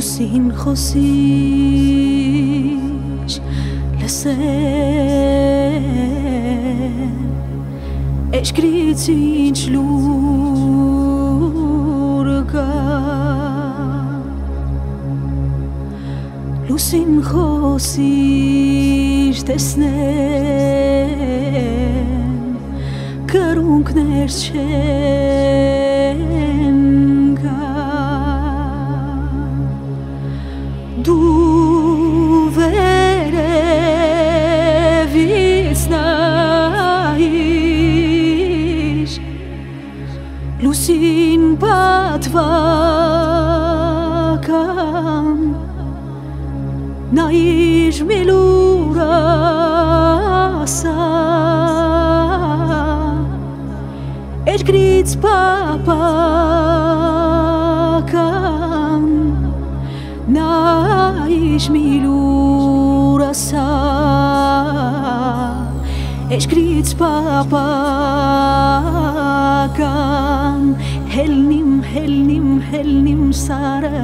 Լուսին խոսիչ լսեմ Էջգրից ինչ լուր կա Լուսին խոսիչ տեսնեմ Կրունկներ չեն Դու վերևից նայիր Լուսին պատվական Նայիր մի լուր ասա Էջգրից պապական Նայիր մի լուր ասա Էջգրից պապական Հելնիմ սարը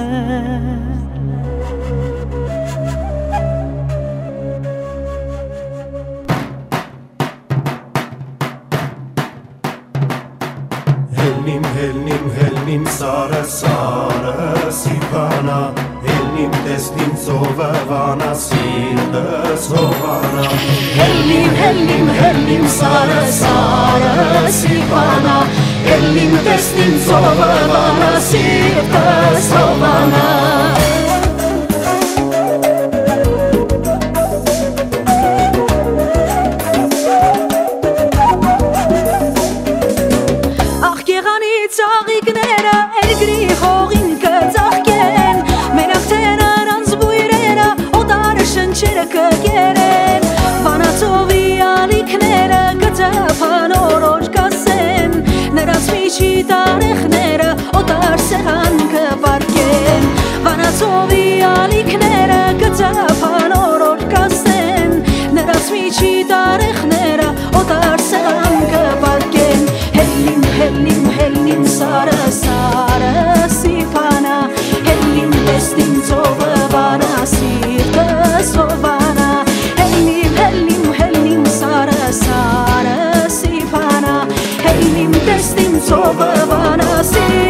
Հելնիմ սարը սիպանա Հելնիմ տեսնիմ ծովվանա սիրտս հովանա Հելնիմ սարը սիպանա Հելնիմ տեսնիմ ծովվանա սիրտս հովանա Ծաղիկները էրգրի հողին կծաղկեն Մենախտեն առանց բույրերը օտարը շնչերը կգերեն Վանացովի ալիքները կծապան օրոր կասեն Նրանց միջի տարեխները օտար սեղան կպարկեն Վանացովի ալիքները կծապան օրոր կասեն Նրանց միջի տարեխները օտար սեղան կպարկեն Հելնիմ սարը սիպանա Հելնիմ տեսնիմ ծովվանա սիրտս հովանա Հելնիմ սարը սիպանա Հելնիմ տեսնիմ ծովվանա սիրտս